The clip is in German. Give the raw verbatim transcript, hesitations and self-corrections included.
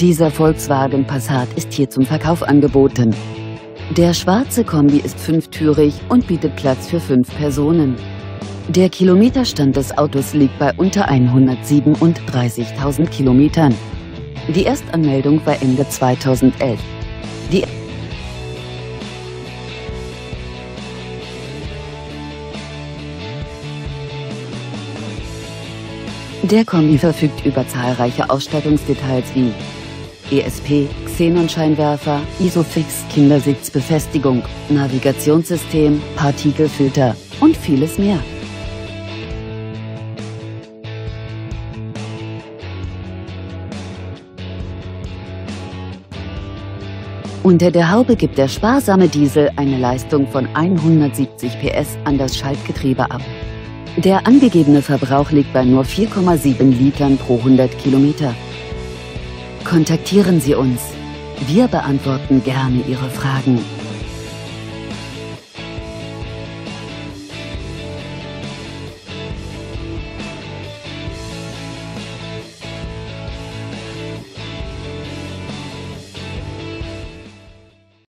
Dieser Volkswagen Passat ist hier zum Verkauf angeboten. Der schwarze Kombi ist fünftürig und bietet Platz für fünf Personen. Der Kilometerstand des Autos liegt bei unter hundertsiebenunddreißigtausend Kilometern. Die Erstanmeldung war Ende zweitausendelf. Die Der Kombi verfügt über zahlreiche Ausstattungsdetails wie E S P, Xenonscheinwerfer, Isofix, Kindersitzbefestigung, Navigationssystem, Partikelfilter und vieles mehr. Unter der Haube gibt der sparsame Diesel eine Leistung von hundertsiebzig P S an das Schaltgetriebe ab. Der angegebene Verbrauch liegt bei nur vier Komma sieben Litern pro hundert Kilometer. Kontaktieren Sie uns. Wir beantworten gerne Ihre Fragen.